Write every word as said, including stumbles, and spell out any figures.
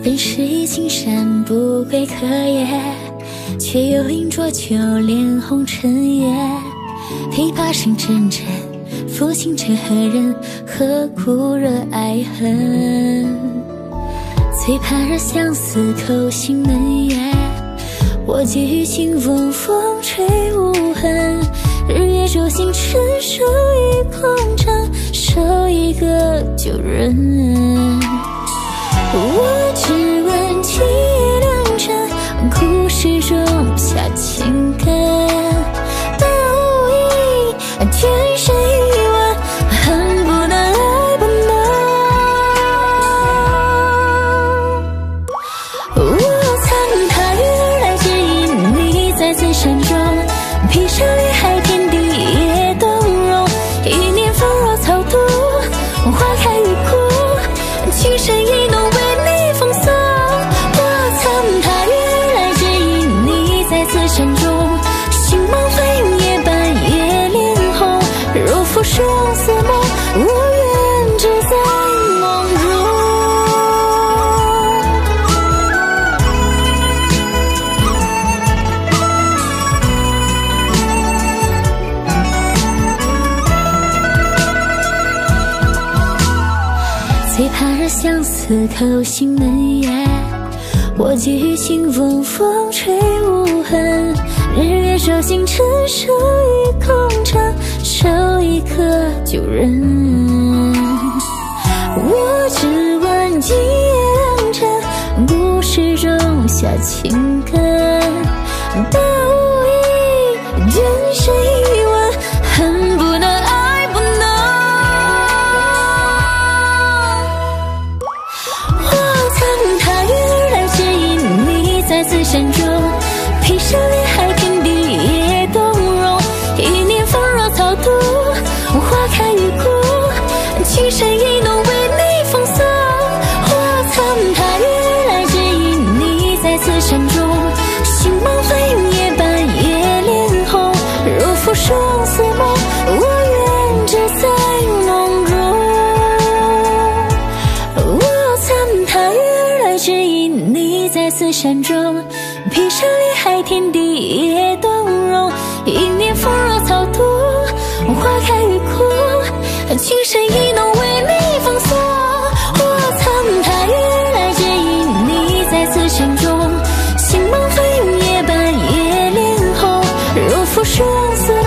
本是已青山不归客也，却又因浊酒恋红尘夜。琵琶声阵阵，抚琴者何人？何故惹爱恨？最怕惹相思扣心门月，我寄于清风，风吹无痕。日月灼心痴，守一空城，守一个旧人。我只问今夜良辰，故事中下情根。但无意天生一吻，恨不能爱不能。我参踏月而来，只因你在此山中。披上离海天地也动容，一念风若草土，花开雨枯，情深意浓为你奉送。我参踏月而来，只因你在此山中。星芒飞涌夜半夜恋红，若负生死梦，我愿只在梦中。最怕惹相思扣心门月，我寄于清风，风吹无痕。日月灼心痴，守一空城，守一个旧人。我只问今夜良辰，故事中下情根。但无意天生一吻，恨不能爱不能。我参踏月而来，只因你在此山中。披上离海天地也动容，一念风若草土，花开雨枯，情深意浓为你奉送。我参踏月而来，只因你在此山中。星芒飞涌夜半夜恋红，若负生死梦，我愿只在梦中。我参踏月而来，只因你在此山中。披上离海天地也动容，一念风若草土，花开雨枯，情深意浓为你奉送。我参踏月而来，只因你在此山中。星芒飞涌夜半夜恋红，若负生死